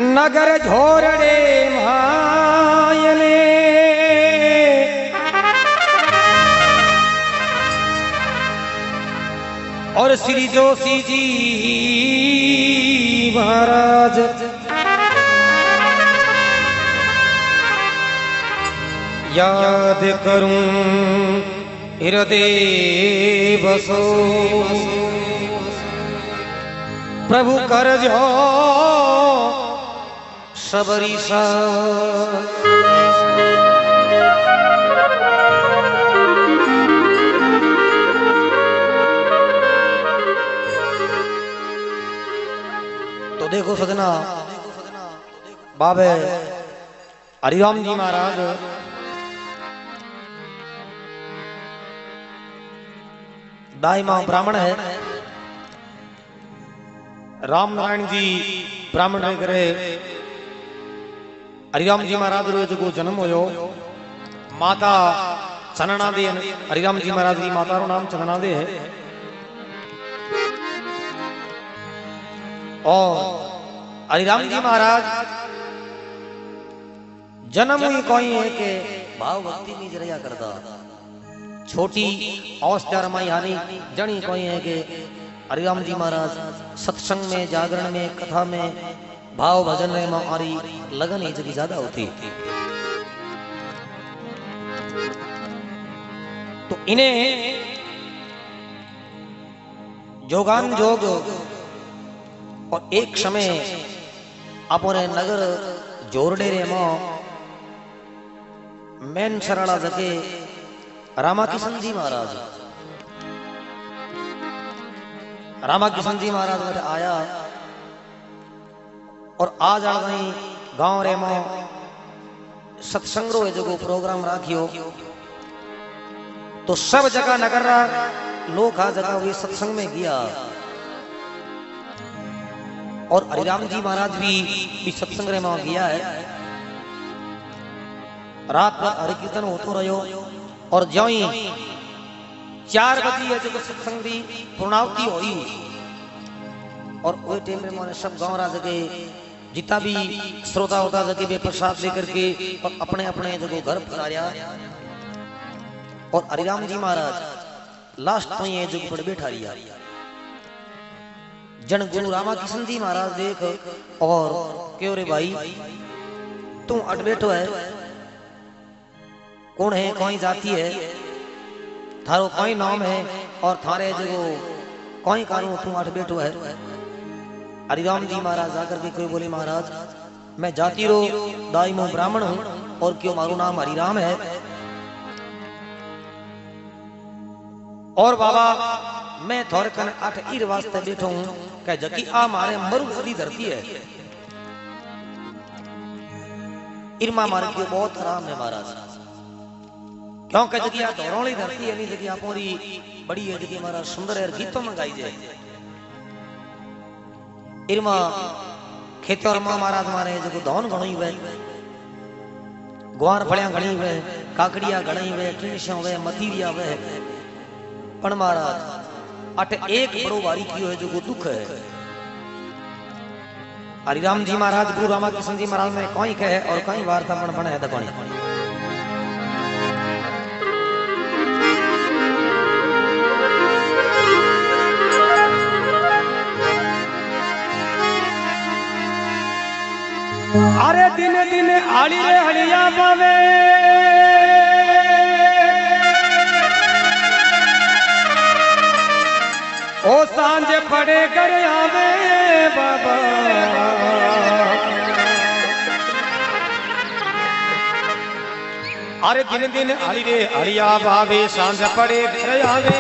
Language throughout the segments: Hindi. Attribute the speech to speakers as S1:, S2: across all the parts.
S1: नगर झोरड़े मायने और श्री जोशी जी महाराज याद करूं हृदय बसो प्रभु कर जो सबरी सा तो देखो सजना बाबे हरिराम जी महाराज दाईमा ब्राह्मण है। राम नारायण जी ब्राह्मण रह करे हरिराम जी महाराज रो जो जन्म होयो माता चनना दे हरिराम जी महाराज की माता रो नाम चनना दे है। और हरिराम जी महाराज जन्म ही कोई है के भाव भक्ति नहीं जरिया करता छोटी अवस्था रमाई हानि जनी कोई है के हरिराम जी महाराज सत्संग में जागरण में कथा में भाव भजन में हमारी लगन ही जगी ज्यादा होती। तो इन्हें जोगान जोग और एक समय अपने नगर जोरडेरे में मैन शरणा जगे रामाकिशन जी महाराज रामाकिशन जी महाराज मेरे आया और आज आ गई गांव रे में सत्संग रो जो प्रोग्राम राखियो तो सब जगह नगर लोग आ जगह हुई सत्संग में गया और हरिराम जी महाराज भी सत्संग रे में गया है। रात भर हरि कीर्तन होतो रहो और ज्यों ही 4 बजे जो सत्संग की पूर्णावती हुई और वो टाइम में मैंने सब गांव राज के जितना भी श्रोता होता जगह वे प्रसाद लेकर के और अपने अपने जो घर पधारिया और हरिराम जी महाराज लास्ट तो ये जो पर बैठा रिया जन गुरु रामाकिशन जी महाराज देख और क्यों रे भाई तू अट बैठो है कौन है कोई जाति है थारो कोई नाम है और थारे जो कोई कानून तू अट बैठो है। हरिराम जी महाराज आकर के कोई बोले महाराज मैं जाति रो दाईमो ब्राह्मण हूं और क्यों मारू नाम हरिराम है और बाबा मैं थोड़े कन 8 ईर वास्ते बैठो हूं कह जकी आ मारे मरुभूमि धरती है इरमा मारे क्यों बहुत आराम है महाराज क्योंकि जगह धौरौली धरती है नहीं जगह पूरी बड़ी है जगह हमारा सुंदर है गीतों में गाई जाए इरमा खेतों में महाराज मारे जो धौन घणी हुए ग्वार फलियां घणी हुए काकड़िया घणी हुए टिनिशा हुए मतीरिया हुए पण महाराज अट एक बड़ो बारी की है जो दुख है। हरिराम जी महाराज गुरु रामाकिशन जी महाराज ने कोई कहे और कई वार्ता पण बने दकोनी अरे दिन दिन आड़ी रे हड़िया पावे ओ सांझे पड़े कर आवे बाबा अरे दिन दिन आड़ी रे हड़िया पावे सांझे पड़े कर आवे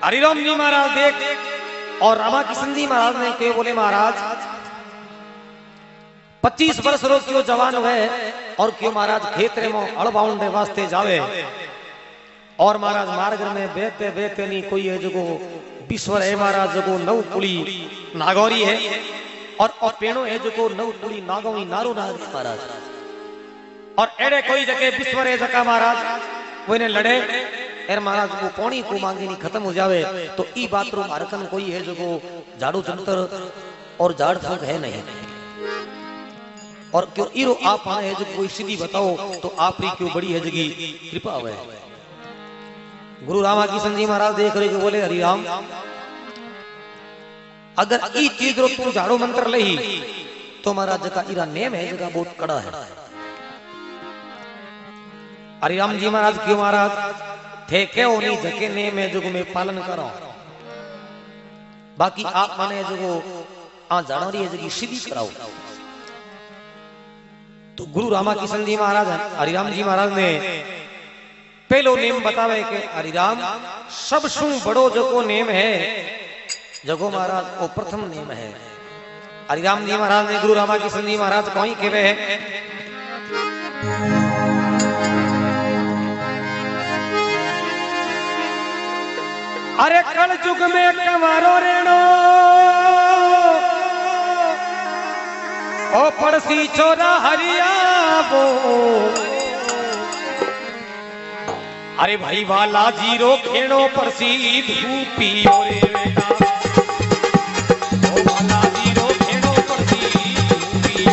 S1: हरिराम जी महाराज देख और रामा किशन जी महाराज ने कहे बोले महाराज 25 वर्ष रो क्यों जवान हुए और क्यों महाराज खेतरे में हल बाउंडे वास्ते जावे और महाराज मार्ग में बेते बेते नहीं कोई है जो विश्वर है महाराज जो नव पुली नागौरी है और पेणो है जो नव पुली नागौरी नारो नाग महाराज और एड़े कोई जगह विश्वर है जका महाराज वो इन्हें लड़े एर महाराज को पौनी को मांगी नहीं खत्म हो जावे तो ई बात रो मारकन कोई है जो झाड़ू जंतर और झाड़ फूक है नहीं और क्यों इरो आप है जो कोई सीधी बताओ तो आप री क्यों बड़ी है जगी कृपा है। गुरु रामा किशन जी महाराज देख रहे जो बोले हरिराम अगर ई चीज रो तू झाड़ू मंत्र लही तो महाराज जका इरा नेम है जगह बहुत कड़ा है। हरिराम जी महाराज क्यों महाराज थे क्यों नहीं जके नेम है जो मैं पालन करो बाकी आप माने जो आ जानो रही है जगी सीधी कराओ। तो गुरु रामा किशन जी महाराज हरिराम जी महाराज ने पहलो नेम बतावे कि हरिराम सब सु बड़ो जो नेम है जगो महाराज वो प्रथम नेम है। हरिराम जी महाराज ने गुरु रामा किशन जी महाराज कोई केवे है अरे कल युग में कवारो रेणो ओ पड़सी छोरा हरिया वो अरे भाई वाला जीरो खेणो पड़सी धूपी रे बेटा ओ वाला जीरो खेणो पड़सी धूपी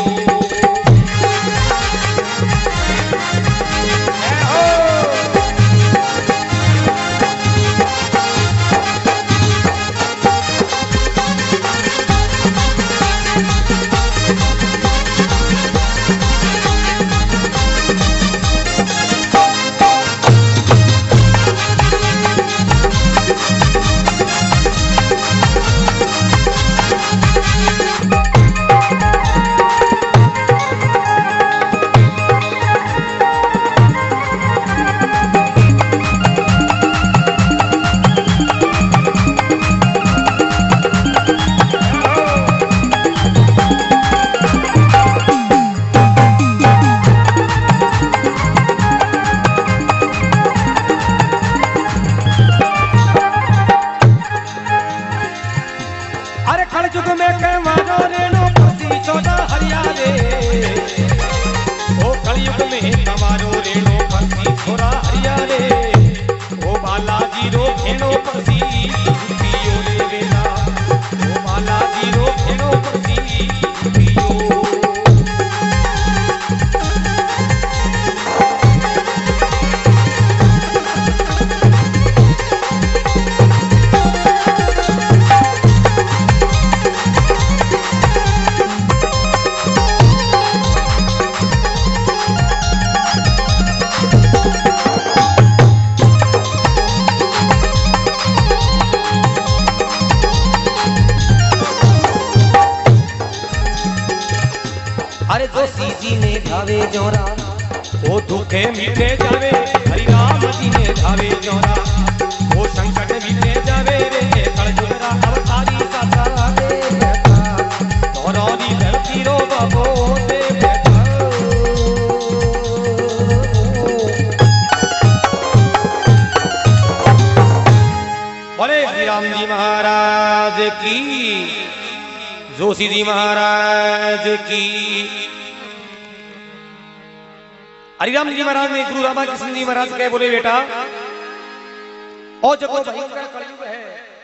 S1: जोशी जी महाराज की। हरिराम जी महाराज ने गुरु रामा किशन जी महाराज कहे बोले बेटा और जगो भयंकर कलयुग है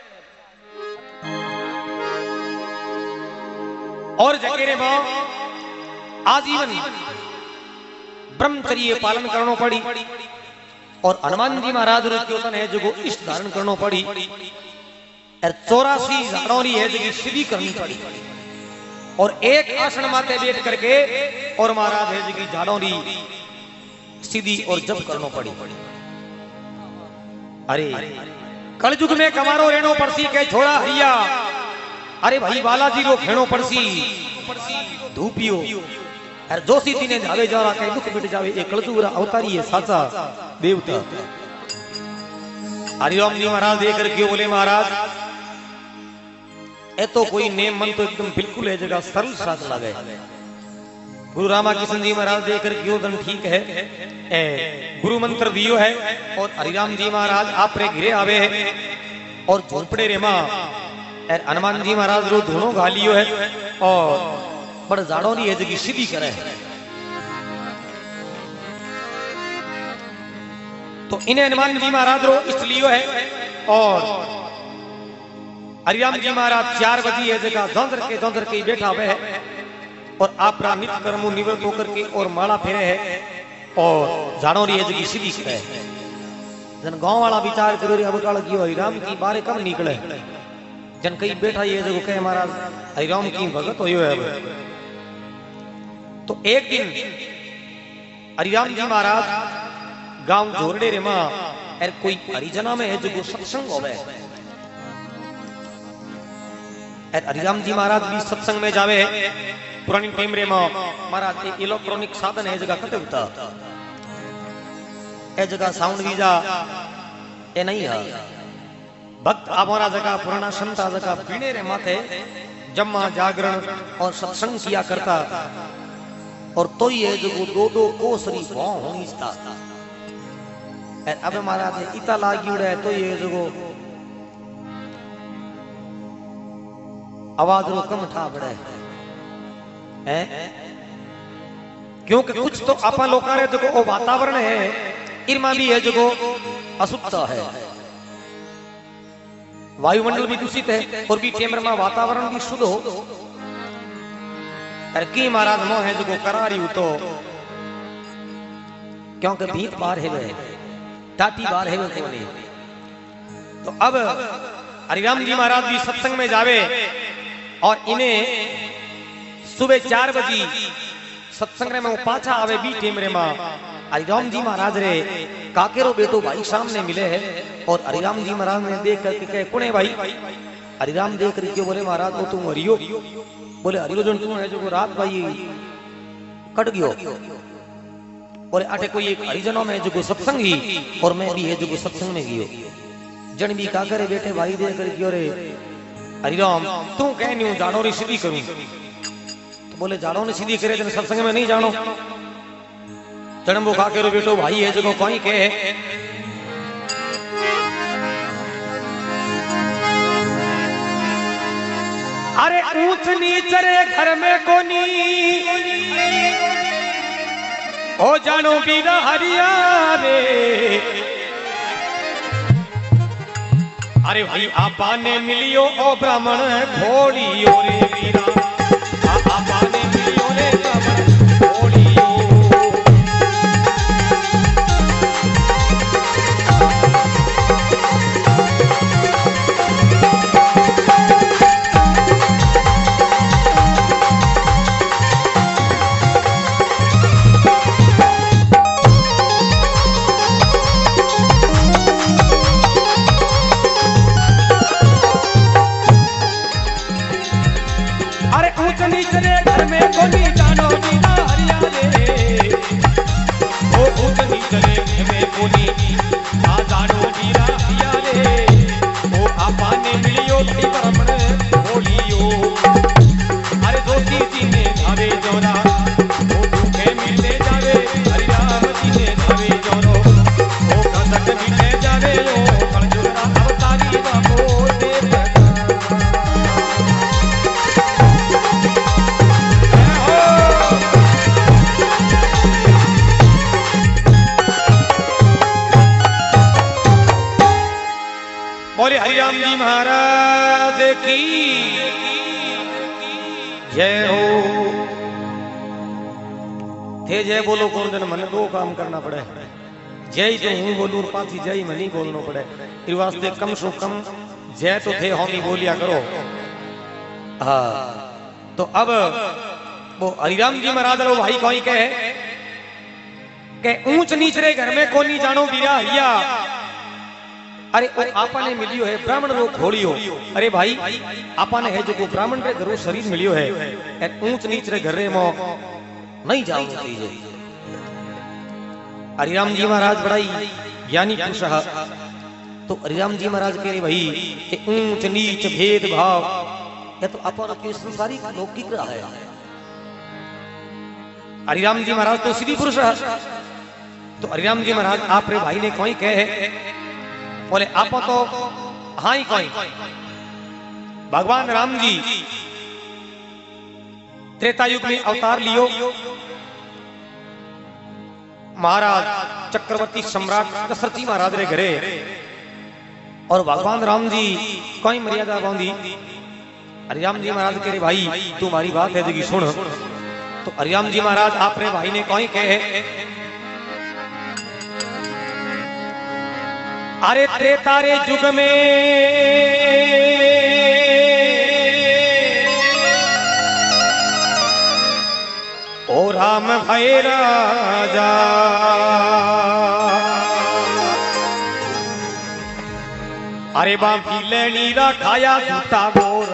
S1: और जगेरे में आजीवन ब्रह्मचर्य पालन करना पड़ी और हनुमान जी महाराज कीर्तन है जो इष्ट धारण करना पड़ी और 84 झाड़ोरी है जो सीधी करनी पड़ी और एक आसन माते बैठ करके और महाराज है जो झाड़ोरी सीधी और जप करना पड़ी। अरे कलयुग में कमारो रेणो पड़सी के छोड़ा हरिया अरे भाई बालाजी रो खेणो पड़सी धूपियो और जोशी जी ने धावे जा के दुख मिट जावे एक कलयुग अवतारी है साचा देवता। हरिराम जी महाराज देकर क्यों बोले महाराज ए तो कोई नेम मन तो एकदम बिल्कुल है जगह सरल साथ लगे। गुरु रामा किशन जी महाराज देकर क्यों दन ठीक है गुरु मंत्र दियो है और हरिराम जी महाराज आप रे घिरे आवे है और झोंपड़े रे मां हनुमान जी महाराज रो धुनो गालियो है और बड़ जाड़ो नी है जगी सीधी करे है। तो इन्हें हनुमान जी महाराज रो इसलिए है और हरिराम जी महाराज 4 बजे है जगह दौंदर के बैठा हुए है और आप नित्य कर्मों निवृत्त होकर के और माला फेरे है और झाड़ो री जगी सीधी करे है। जन गांव वाला विचार करो रे अब काल की हरिराम की बारे कब निकले जन कई बैठा ये जगह कहे महाराज हरिराम की भगत होयो है। तो एक दिन हरिराम जी महाराज गांव झोरडे रे मां एर कोई हरिजना में है जो सत्संग होवे एर हरिराम जी महाराज भी सत्संग में जावे है। पुरानी टाइम रे मां महाराज एक इलेक्ट्रॉनिक साधन है जगह कते होता ए जगह साउंड वीजा ए नहीं है भक्त हमारा जगह पुराना संता जगह पीने रे माथे जम्मा जागरण और सत्संग किया करता और तो ये जो दो कोसरी भाव होनी था अब महाराज इता लागी उड़े तो ये जो आवाज रो कम था बड़े है क्योंकि कुछ तो आपा लोका रे जो वातावरण है इरमा भी है जो अशुद्ध है वायुमंडल भी दूषित है और भी टेम्पर में वातावरण भी शुद्ध हो अरे की महाराज मोह है जो करारी तो क्योंकि भीत बार है वे टाटी बार है वे कोने। तो अब हरिराम जी महाराज भी सत्संग में जावे और इन्हें सुबह 4 बजे सत्संग में वो पाछा आवे भी टेमरे में हरिराम जी महाराज रे काकेरो बेटो भाई सामने मिले है और हरिराम जी महाराज ने देख करके कहे कौन है भाई हरिराम देख करके बोले महाराज वो तुम हरियो बोले हरियो जन तुम है जो रात भाई कट गयो बोले आटे कोई एक हरिजनों में जो सत्संग ही और मैं भी है जो सत्संग में गयो जन भी का करे बेटे भाई देख करके रे हरिराम तू कह नहीं जानो री सीधी करूं तो बोले जानो ने सीधी करे तेरे सत्संग में नहीं जानो जन्म खा के रो बेटो भाई है जो कोई कहे अरे ऊंच नीच रे घर में कोनी ओ जानो बीरा हरिया रे अरे भाई आपा ने मिलियो ओ ब्राह्मण घोड़ियो रे वीरा आपा ने मिलियो रे ब्राह्मण घोड़ियो बोले हरिराम जी महाराज की जय हो। थे जय बोलो कौन दिन मन दो काम करना पड़े जय तो हूं बोलूं पाछी जय मनी बोलना पड़े इस वास्ते कम सो कम जय तो थे होमी बोलिया करो। हाँ तो अब वो हरिराम जी महाराज रो भाई कोई कहे के ऊंच नीच रे घर में कोनी जानो बीरा हरिया अरे ओ आपा ने मिलियो है ब्राह्मण रो घोड़ियो अरे भाई आपा ने है जो ब्राह्मण रे घरो शरीर मिलियो है ए ऊंच नीच रे घर रे मो नहीं जाओ दीजे। हरिराम जी महाराज बड़ाई ज्ञानी पुरुष तो हरिराम जी महाराज कह रहे भाई ये ऊंच नीच भेदभाव ये तो अपन के संसारी लौकिक रहा है। हरिराम जी महाराज तो श्री पुरुष है। तो हरिराम जी महाराज आप रे भाई ने कोई कहे बोले आप तो हाँ ही कोई भगवान राम जी त्रेता युग में अवतार लियो, महाराज चक्रवर्ती सम्राट दशरथ जी महाराज रे घरे और भगवान राम जी कोई मर्यादा बांधी। हरिराम जी महाराज कह रहे भाई तुम्हारी बात है जगी सुन। तो हरिराम जी महाराज आप रे भाई ने कोई कहे अरे त्रेता रे युग में ओ राम भय राजा अरे बांकी लेनी रखाया जूता बोर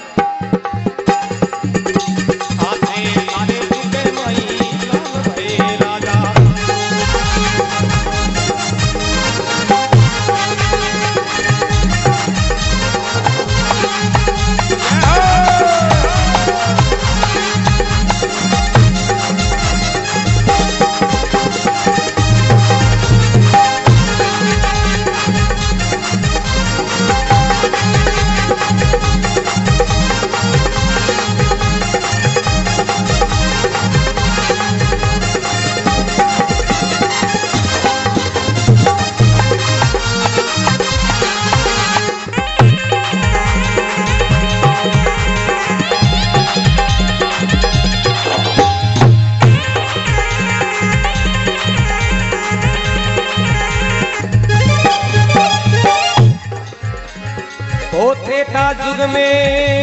S1: युग में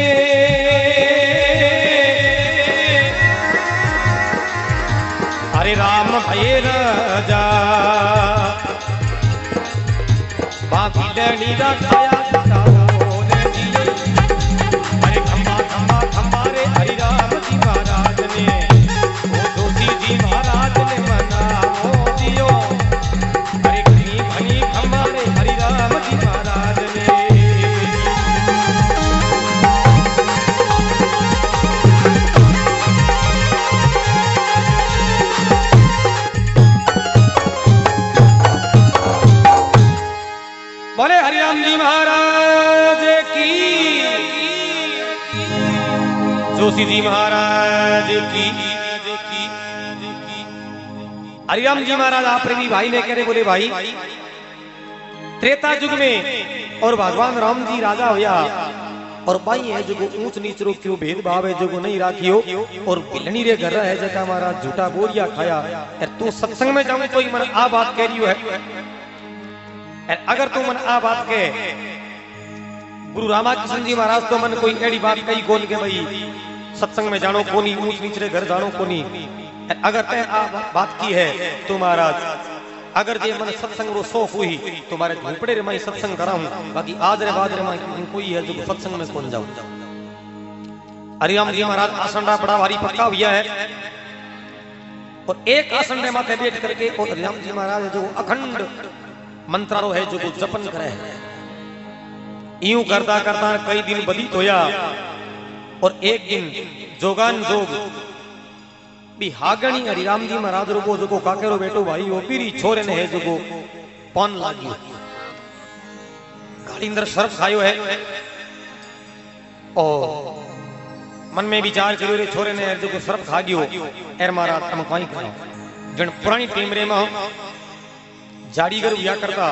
S1: अरे राम भय राजा बाकी लेनी रखाया जूता बोर अरे खंबा खंबा खंबा रे हरि राम जी महाराज ने वो जोशी जी महाराज ने मनाओ दियो अरे घनी घनी खंबा रे हरि राम जी महाराज ने। बोले हरिराम जी महाराज की, जोशी जी महाराज की। हरिराम जी महाराज आप भी भाई ने कह रहे बोले भाई त्रेता युग में और भगवान राम जी राजा होया और भाई है जो ऊंच नीच रो क्यों भेदभाव है जो नहीं राखियो और बिलनी रे घर है जगह महाराज झूठा बोरिया खाया तू सत्संग में जाऊं कोई मन आ बात कह रही है। अगर तू मन आ बात के गुरु रामाकृष्ण जी महाराज तो मन कोई एड़ी बात कही बोल के भाई सत्संग में जानो कोनी ऊंच नीचे घर जानो कोनी। अगर तय आ बात की है तो महाराज अगर जे मन सत्संग रो शौक हुई तुम्हारे झोपड़े रे मैं सत्संग कराऊं बाकी आज रे बाद रे मैं कोई है जो सत्संग में कौन जाऊं। हरिराम जी महाराज आसन बड़ा भारी पक्का हुआ है और एक आसन में माथे बैठ करके और हरिराम जी महाराज जो अखंड मंत्रारो है जो जपन करे है। यूं करता करता कई दिन व्यतीत होया और एक दिन जोगान जोग भी हागणी हरिराम जी महाराज रो जो काकेरो बेटो भाई वो पीरी छोरे ने है जो पान लागी गाड़ींदर शर्फ खायो है और मन में विचार करियो रे छोरे ने जो शर्फ खा गयो एर महाराज हम कहीं करो जन पुरानी टीमरे में जाड़ीगर हुआ करता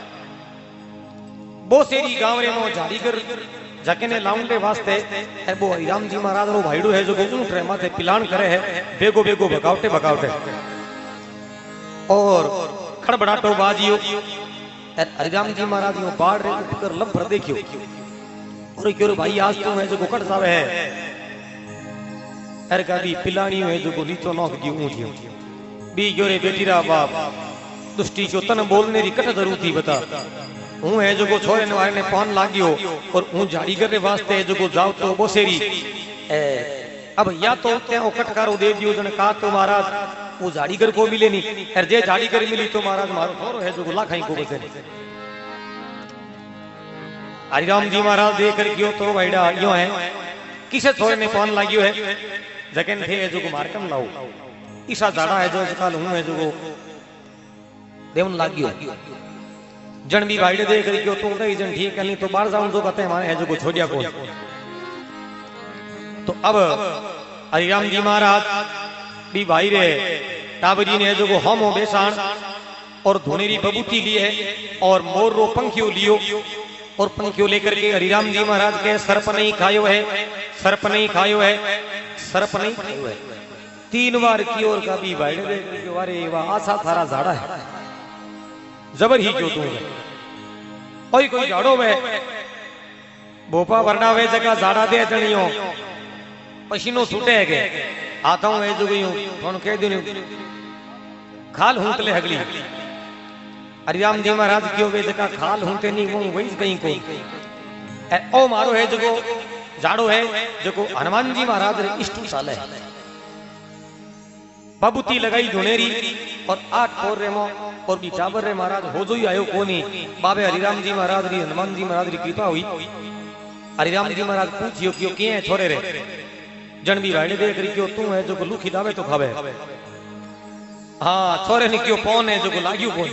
S1: बोसेरी गांव रे में जाड़ीगर जाके ने लाउंडे वास्ते वो हरिराम जी महाराज रो भाईडो है जो ऊंट रे माथे पिलान करे है बेगो बेगो भगावटे भगावटे और खड़बड़ाटो बाजियो हरिराम जी महाराज नो बाढ़ रे ऊपर लब पर देखियो और क्यों भाई आज तो है जो कट जावे है हर गाड़ी पिलानी है जो नीचो नोक दी ऊंटियो बी जोरे बेटीरा बाप दुष्टी जो तन बोलने री कट जरूर थी बता हूं है जो छोरे ने वाले ने पान लागियो और हूं जाड़ीगर रे वास्ते जो जाओ तो बोसेरी अब या तो ते ओ कटकारो दे दियो जने का तो महाराज वो जाड़ीगर को मिले नहीं और जे जाड़ीगर मिली तो महाराज मारो छोरो है जो लाखाई को बसे हरिराम जी महाराज देख कर क्यों तो भाईडा यो है किसे थोड़े ने कौन लागियो है जगन थे जो को मारकम लाओ ईसा जाड़ा है जो काल हूं है जो को देवन लागियो जन भी भाईडे देख कर क्यों तो दई जन ठीक है नहीं तो बाहर जाऊं जो कहते हैं माने है जो को छोड़िया को तो अब हरिराम जी महाराज भी भाई रे टाबरी ने जो को हम हो बेसान और धोनेरी बबूती लिए और मोर रो पंखियों लियो और पंखियों लेकर के हरिराम जी महाराज के सर्प नहीं खायो है सर्प नहीं खायो है सर्प नहीं खायो है 3 बार की ओर का भी भाई देख के अरे वाह आसा थारा झाड़ा है जबर ही क्यों तू कोई झाड़ो वे भोपा वरना वे जगह झाड़ा दे जणियो पसीनो छूटे है आता हूं जो गई थोन कह दूं खाल हूंतले हगली हरिराम जी महाराज क्यों वे जगह खाल हूंते नहीं वो वही कहीं को ओ मारो है जो झाड़ो है जो हनुमान जी महाराज रे इष्ट साल है बबूती लगाई धुनेरी और 8 पोर रे मो और भी टाबर रे महाराज हो जो ही आयो कोनी बाबे हरिराम जी महाराज री हनुमान जी महाराज री कृपा हुई हरिराम जी महाराज पूछियो क्यों किए है छोरे रे जन भी भाई देख रही क्यों तू है जो लूखी दावे तो खावे हाँ छोरे ने क्यों कौन है जो लाग्यू कौन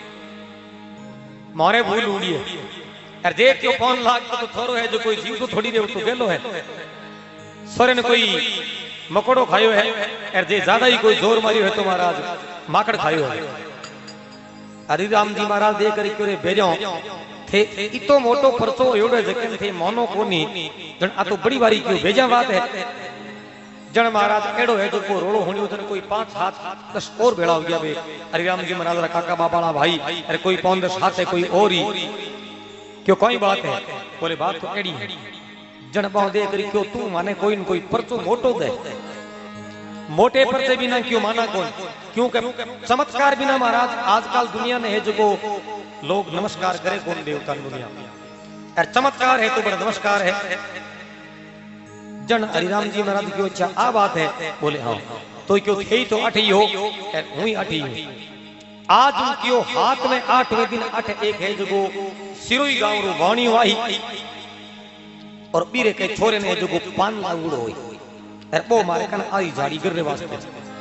S1: मारे भूल उड़ी है यार देख क्यों कौन लाग तो थोरो है जो कोई जीव तो थोड़ी देर तो गेलो है छोरे ने कोई मकोड़ो खायो है यार जे ज्यादा ही कोई जोर मारियो है तो महाराज माकड़ खायो है हरिराम जी महाराज देख कर क्यों रे भेजो थे इतो मोटो परसो एवडो जकन थे मोनो कोनी जन आ तो बड़ी बारी क्यों भेजा बात है जन महाराज एड़ो है जो को रोड़ो होनियो जन कोई 5-7-10 और भेड़ा हो गया बे हरिराम जी महाराज रा काका बाबाला भाई अरे कोई 5-10 हाथ है कोई और ही क्यों कोई बात है बोले बात तो एड़ी है जन पाओ देख करी क्यों तू माने कोई न कोई परचो मोटो दे मोटे परचे बिना क्यों माना कौन क्यों चमत्कार बिना महाराज आजकल दुनिया में है जो को लोग नमस्कार करे कौन देवता दुनिया और चमत्कार है तो बड़ा नमस्कार है जन हरिराम जी महाराज क्यों अच्छा आ बात है बोले हाँ तो क्यों थे तो 8 ही हो हुई 8 ही हो आज क्यों हाथ में 8वें दिन 8 एक है जो सिरोई गांव रो वाणी आई और बीरे के छोरे ने जो 5 लाउड़ो होई अरे वो मारे कन आई झाड़ी गिरने वास्ते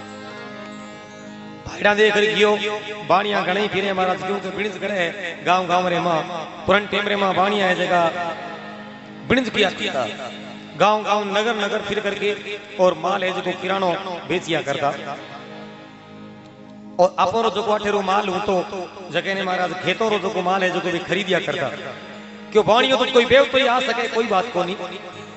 S1: भाईडा देख रखियो बाणिया घणी फिरे महाराज क्यों के बिणज करे गांव गांव रे मां पुरन टेमरे मां बाणिया है जगह बिणज किया था गांव गांव नगर नगर फिर करके और माल है जो किरानो बेचिया करता और अपनो जो अठेरो माल हूं तो जगह ने महाराज खेतों रो जो माल है जो भी खरीदिया करता क्यों बाणियो तो कोई बेव तो ही आ सके कोई बात को नहीं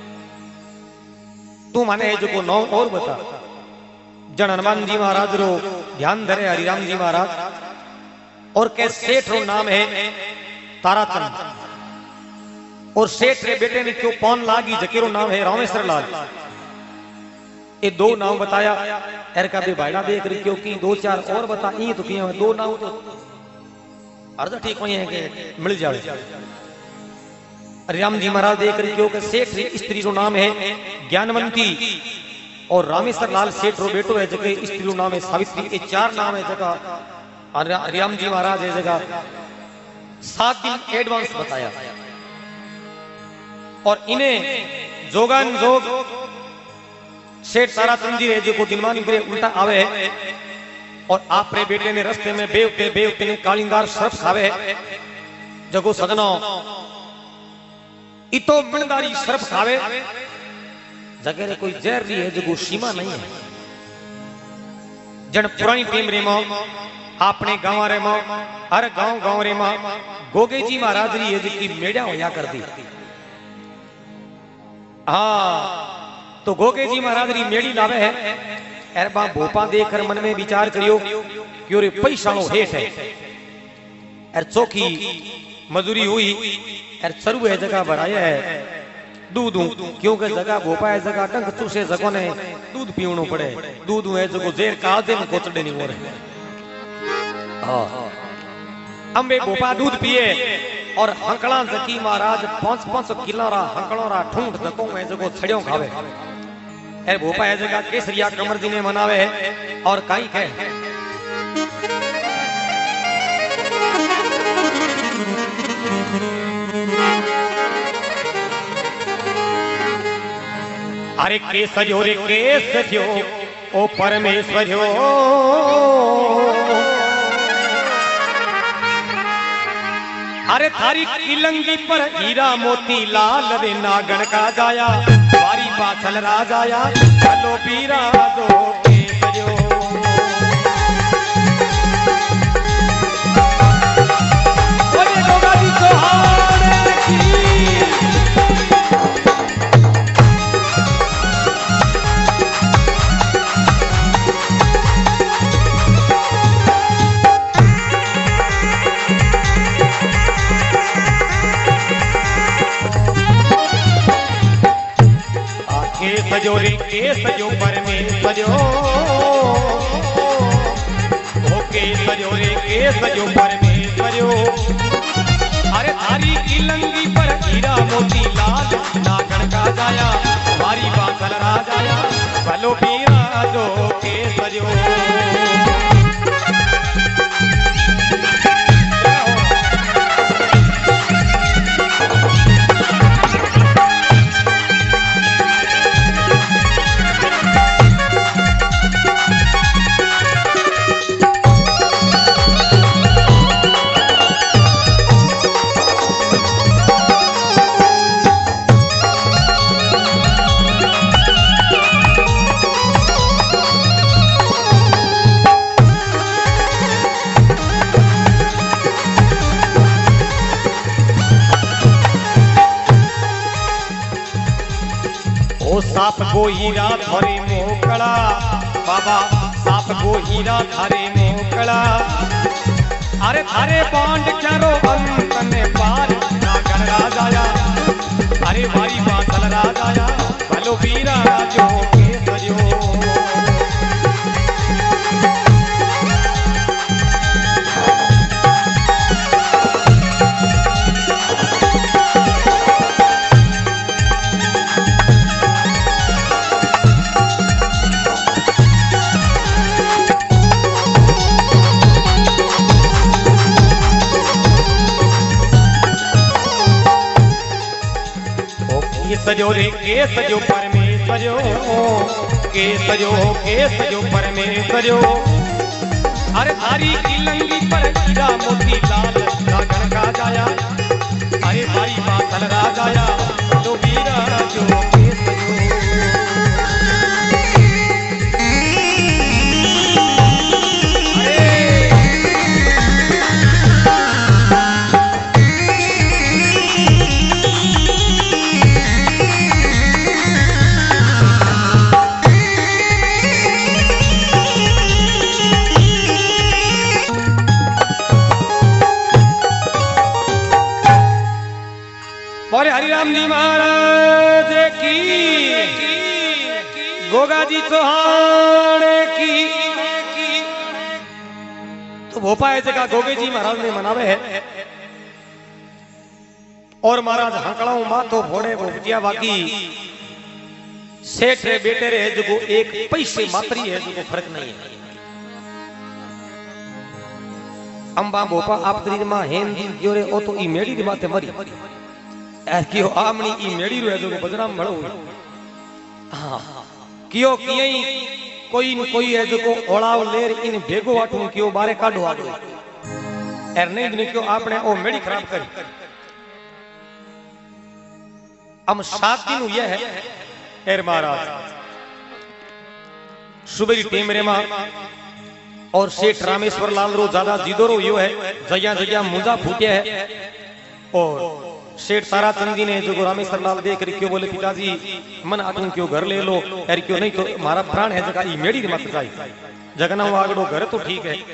S1: तू माने है जो को नौ और बता जन हनुमान जी महाराज रो ध्यान धरे हरिराम जी महाराज और के सेठ रो नाम है ताराचंद और सेठ रे बेटे ने क्यों पौन लागी जकेरो नाम है रामेश्वर लाल ये 2 नाम बताया एर का भी भाईडा देख रही क्योंकि 2-4 और बता ये तो किए 2 नाम तो अर्ध ठीक हुई है कि मिल जाए हरिराम जी महाराज देख रही क्यों सेठ स्त्री रो नाम है ज्ञानवंती और रामेश्वर लाल सेठ रो बेटो है जगह स्त्री रो नाम है सावित्री ये 4 नाम है जगह हरिराम जी महाराज है जगह 7 दिन एडवांस बताया और इन्हें जोगान जोग सेठ ताराचंद जी है जो दिलमान करे उल्टा आवे है और आप रे बेटे ने रस्ते में बेवते ने कालिंगार सर्प खावे है जगो सजनो इतो बिनदारी सर्प खावे जगह रे कोई जहर री है जो सीमा नहीं है जन पुरानी टीम रे मां आपने गांव रे मां हर गांव रे मां गोगे जी महाराज री है जिसकी मेड़ा होया करती हाँ तो गोगे जी महाराज री मेड़ी लावे है एर बा भोपा देखकर मन में विचार करियो क्यों रे पैसानो हेठ है एर चौकी मजूरी हुई एर चरु है जगह भराया है दूध क्योंकि जगह भोपा है जगह टंक चूसे जगह ने दूध पीवनो पड़े दूध है जो जेर का दे में कोचड़े नहीं हो रहे हाँ अम्बे भोपा दूध पिए और हंकड़ा जकी महाराज 5-5 किलो रा हंकड़ो रा ठूंठ जको में जको छड़ियो खावे ए भोपा है जगह केसरिया कमर जी ने मनावे है और काई के
S2: अरे केसर्यो रे केसर्यो ओ परमेश्वर्यो अरे थारी किलंगी पर हीरा मोती लाल रे नागण का जाया बारी पाछल राजाया चलो पीरा दो केसर्यो बोले गोगा जी सोहाने की सजो रे के सजो परमेश्वर्यो ओके सजो रे के सजो परमेश्वर्यो अरे थारी किलंगी पर हीरा मोती लाल नागण का जाया मारी बासल राजाया भलो पीरा जो के सजो साप को हीरा थारे मोकड़ा बाबा साप को हीरा थारे मोकड़ा अरे थारे बांड चारो अंत में पार नागण राजाया अरे भारी बादल राजाया भलो वीरा जो के सजो सजो रे के सजो परमेश्वर्यो के सजो परमेश्वर्यो अरे थारी किलंगी पर हीरा मोती लाल नागण का जाया अरे भाई बादल राजाया तो वीरा जो के सजो और हरिराम जी महाराज की गोगा जी चौहान की तो भोपाल जगह गोगे जी महाराज ने मनावे है और महाराज हंकड़ाऊ मातो भोड़े वो बिटिया बाकी सेठ रे बेटे रे जो एक पैसे मात्री है जो फर्क नहीं है अंबा भोपा आप तरी मां हेन दी जो रे ओ तो ई मेड़ी दी माते मरी कियो आमणी ई मेड़ी रो जो बदनाम मळो हां कियो कियई कोई न कोई है जो ओळाव लेर इन भेगो वाटू कियो बारे काढो आगो एर नहीं दिन कियो आपने ओ मेड़ी खराब करी हम 7 दिन ये है एर महाराज सुबह टेम रे मा और सेठ रामेश्वर लाल रो ज्यादा जीदोरो यो है जया जया मुंजा फूटे है और सेठ तारा चंदी ने जो रामेश्वर लाल देख रही क्यों बोले पिताजी मन आटू क्यों घर ले लो यार क्यों नहीं तो मारा प्राण है जगह ई मेड़ी मत जाई जगना वो आगड़ो घर तो ठीक है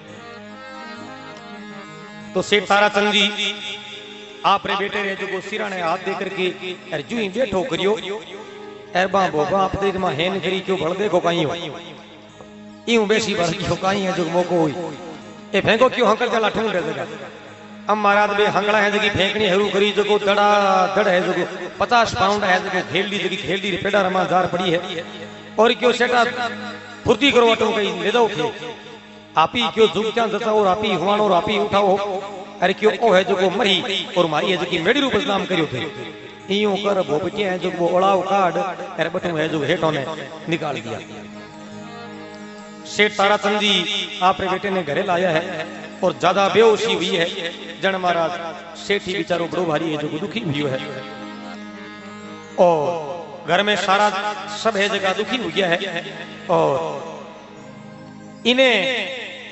S2: तो सेठ तारा चंदी आप रे बेटे रे जो सिरा ने हाथ दे करके यार जू ही बैठो करियो यार बा बोबा आप देख मा हेन करी क्यों भड़ देखो काई हो यूं बेसी भड़ क्यों काई है जो मोको हुई ए फेंको क्यों हंकल चला ठूंड जगह अब महाराज बे हंगड़ा है जगी फेंकनी हरू करी जगो दड़ा दड़ है जगो 50 पाउंड है जगो खेलदी जगी खेलदी पेड़ा रमा जार पड़ी है और क्यों सेटा फुर्ती करो अटो कई ले दो खे आपी क्यों झुक क्या जता और आपी हुआनो और आपी उठाओ अरे क्यों ओ है जगो मरी और मारी है जगी मेड़ी रू बदनाम करियो थे इयो कर वो बचे है जो वो ओलाव काट अरे बटू है जो हेठों ने निकाल दिया। सेठ ताराचंद जी आपने बेटे ने घरे लाया है और ज्यादा बेहोशी हुई है। जन महाराज सेठ ही बेचारो बड़ो भारी है जो दुखी हुई है और घर में सारा सब है जगह दुखी हो गया है। और इन्हें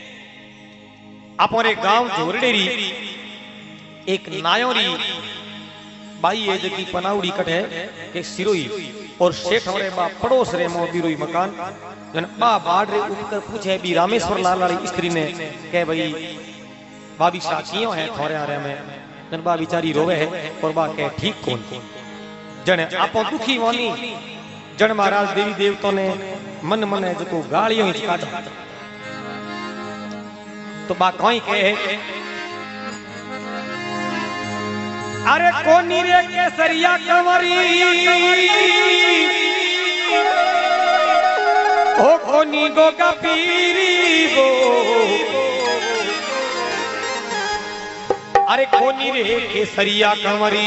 S2: अपने गांव झोरडेरी एक नायोरी बाई है जकी पनाउड़ी कट है एक सिरोई और सेठ हमारे बा पड़ोस रे मो बिरोई मकान जन बा बाड़ रे उठकर पूछे भी रामेश्वर लाल वाली स्त्री ने कह भाई भाभी साचियो है थोड़े आ रहे में जन बा बिचारी रोवे है और बा कह ठीक कौन जन आपो दुखी वानी जन महाराज देवी देवताओं ने मन मन है जो गालियों ही काटा तो बा कोई कहे अरे कोनी रे केसरिया कंवरी ओ कोनी गोगा पीरी गो अरे कोनी रे केसरिया कंवरी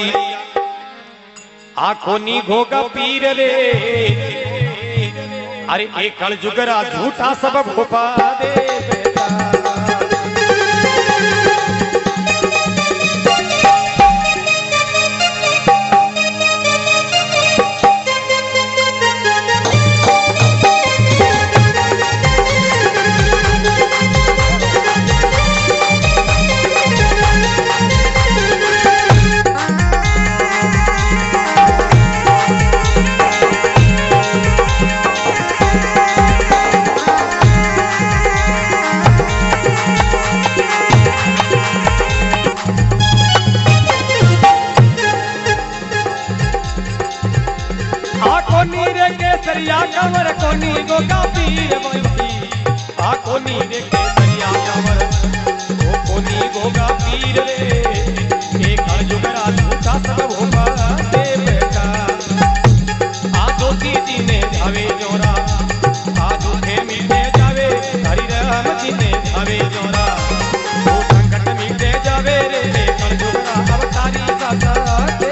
S2: आ कोनी गोगा पीर रे अरे एक कल जुगरा झूठा सबब गोपा दे कंवर कोनी गोगा पीर बंसी आ कोनी रे केसरिया कंवर ओ कोनी गोगा पीर रे एक जुगरा झूठा सब होगा दे बेटा आ दो दीदी ने जावे जोरा आ दुखे मिटे जावे हरि राम जी ने जावे जोरा वो संकट मिटे जावे रे एक जुगरा अवतारी दाता दे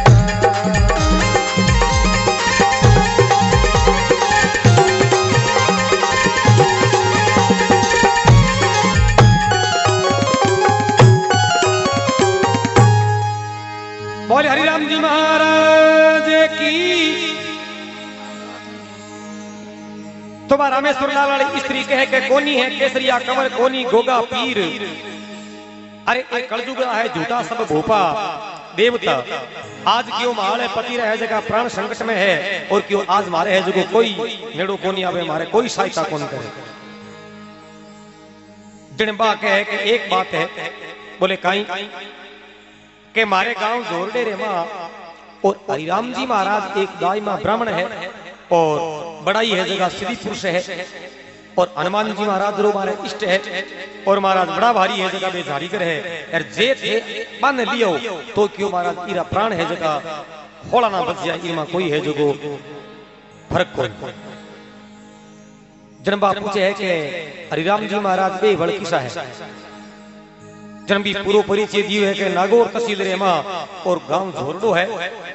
S2: बोले हरिराम जी महाराज की। तो रामेश्वर लाल वाली स्त्री कहे के कोनी है केसरिया कंवर कोनी गोगा पीर अरे एक कलयुग है झूठा सब भोपा देवता आज क्यों मारे पति रहे जगह प्राण संकट में है और क्यों आज मारे है जो कोई नेड़ो कोनी आवे मारे कोई सहायता कौन करे। जिनबा कहे कि एक बात है बोले काई के मारे गांव जोरडेरे मां और हरिराम जी महाराज एक दाई मां ब्राह्मण है और बड़ा ही है जगह श्री पुरुष है और हनुमान जी महाराज रो मारे इष्ट है और महाराज बड़ा भारी है जगह बेजारी कर है और जे थे बन लियो तो क्यों महाराज इरा प्राण है जगह होला ना बच जाए इमा कोई है जो फर्क कोई। जनबा पूछे है कि हरिराम जी महाराज बे बड़ किसा है जन्म भी पूरो परिचय दियो है कि नागौर तहसील रे मां और गांव झोरडो है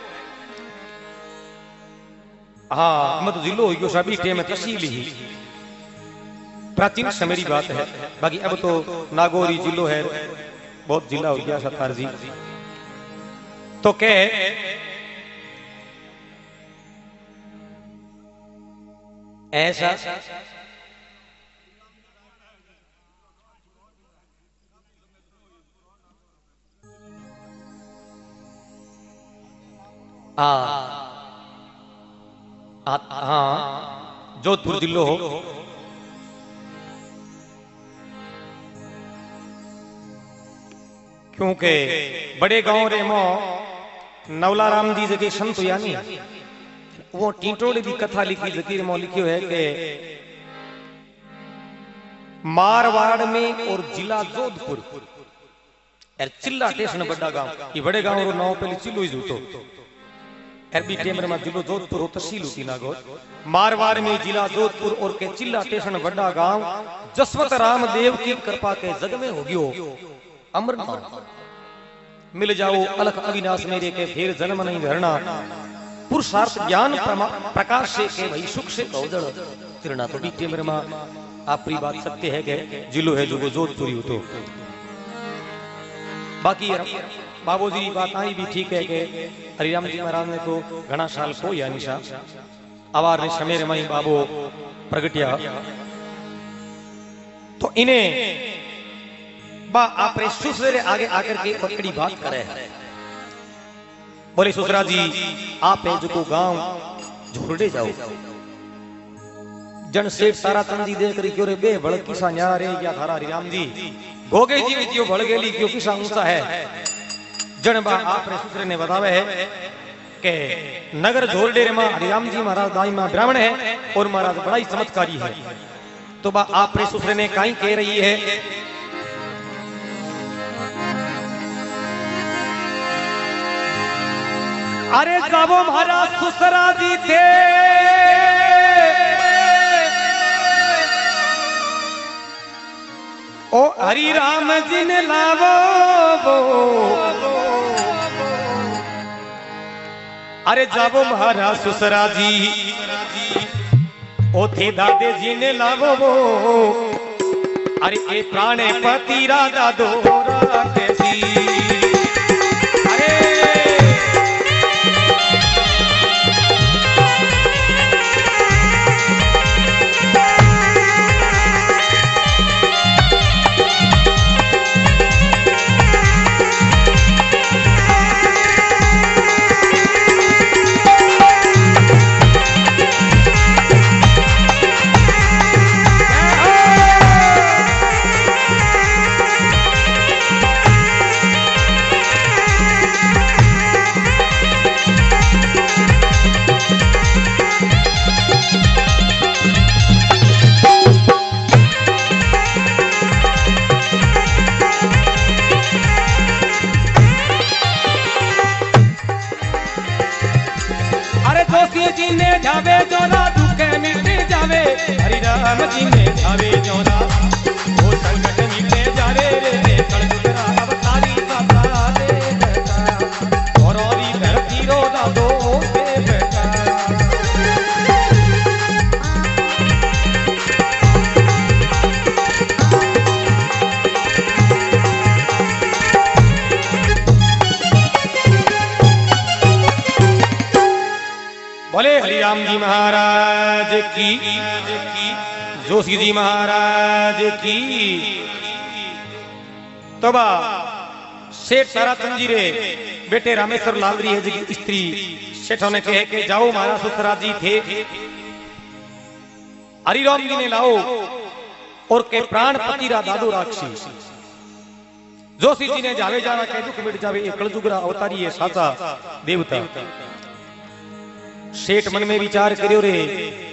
S2: हाँ मत जिलो हो गयो सभी टेम तहसील ही प्राचीन समय की बात है बाकी अब तो नागौरी जिलो है बहुत जिला हो गया सत्तार जी। तो कह ऐसा हाँ जोधपुर जिलो हो क्योंकि बड़े गांव रे मो नवलाराम जी जगह संत यानी वो टीटोड़ी की कथा लिखी जकीर मो लिखियो है कि मारवाड़ में और जिला जोधपुर चिल्ला स्टेशन बड़ा गांव ये बड़े गांव रो नाव पहले चिल्लो ही जूतो एरबी टेमर में जिलो जोधपुर तहसील होती नागौर मारवाड़ में जिला जोधपुर और के चिल्ला स्टेशन बड़ा गांव जसवंत राम देव की कृपा के जग में हो गयो अमरनाथ मिल जाओ अलख अविनाश मेरे के फिर जन्म नहीं धरना पुरुषार्थ ज्ञान प्रकाश से के भाई सुख से गौदड़ तिरना तो भी टेमर मां आपकी बात सत्य है कि जिलो है जो जोधपुरी हो तो बाकी बाबूजी की बात आई भी ठीक है कि हरिराम जी महाराज ने तो घना साल को या निशा आवार ने समेर मई बाबो प्रगटिया तो इन्हें बा आपरे सुसरे आगे आकर के पकड़ी बात करे है बोले सुसरा जी आप है जो गांव झोरडे जाओ जन सेठ सारा तंदी देख रही क्यों रे बे बड़ किसा न्यारे या थारा हरिराम जी गोगे जी क्यों बढ़ गेली क्यों किसा ऊंचा है जन बा आपरे सुसरे ने बतावे है के नगर झोरडे रे मां हरिराम जी महाराज दाई मां ब्राह्मण है और महाराज बड़ा ही चमत्कारी है तो बा आपरे सुसरे ने काई कह रही है अरे जाबो महाराज सुसरा जी थे ओ हरि राम जी ने लावो अरे जाबो महाराज सुसरा जी ओ थे दादे जी ने लावो अरे ए प्राणे पति राधा दोरा कैसी जावे जोरा दुख मिटे जावे हरि राम जी ने जावे जोरा वो संकट मिटे जावे रे कलजुगरा अवतारी माता दे बेटा औरोरी धरती रो दादो दे बेटा बोले हरिराम जी महाराज की जोशी जी महाराज की तो बा सेठ ताराचंद जी रे बेटे रामेश्वर लाल री है जी स्त्री सेठों ने कहे कि जाओ महाराज सुसरा जी थे हरिराम जी ने लाओ और के प्राण पति रा दादू राक्षी जोशी जी ने जावे जाना कह दुख मिट जावे एक कलजुगरा अवतारी है साचा देवता सेठ मन में विचार करियो रे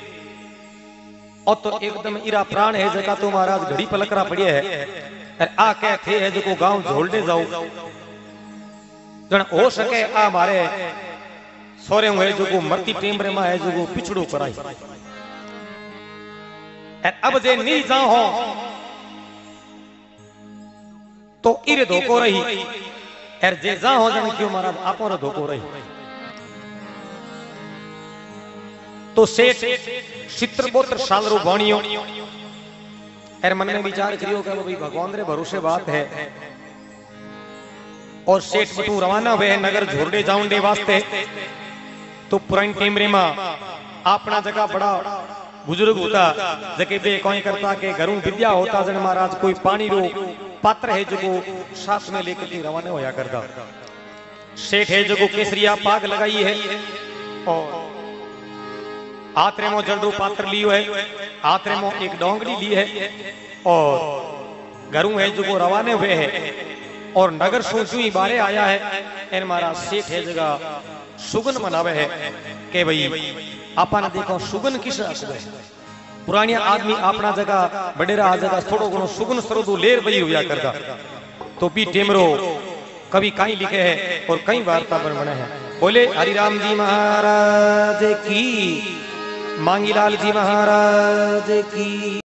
S2: और तो एकदम इरा प्राण है जका तो महाराज घड़ी पलकरा पड़िया है और आ कह थे है जो गांव झोलने जाओ जन हो सके आ मारे सोरे हुए जो मरती टेमरे में है जो पिछड़ो कराई अब जे नहीं जाओ हो तो इरे धोको रही और जे जा हो जन क्यों महाराज आपो रे धोको रही तो सेठ चित्रबोत्र साल रो बाणियो एर मन में विचार करियो कि भाई भगवान रे भरोसे बात है और सेठ बटू रवाना हुए नगर झोरडे जाऊंडे वास्ते तो पुरानी टेमरे में अपना जगह बड़ा बुजुर्ग होता जके बे कोई करता के घरों विद्या होता जन महाराज कोई पानी रो पात्र है जो साथ में लेकर के रवाना होया करता सेठ है जो केसरिया पाग लगाई है और आत्रे मो जलरू पात्र लियो है आत्रे मो एक डोंगरी ली है और घरों है जो रवाने हुए है और नगर सोचू ही बारे आया है इन महाराज सेठ है जगह सुगन मनावे है के भाई आपा ने देखो सुगन किस पुरानी आदमी अपना जगह बडेरा जगह थोड़ो घणो सुगन सरोदो लेर बई हुआ करता तो भी टेमरो कभी कहीं लिखे है और कई वार्ता बने हैं बोले हरिराम जी महाराज की मांगीलाल जी महाराज की।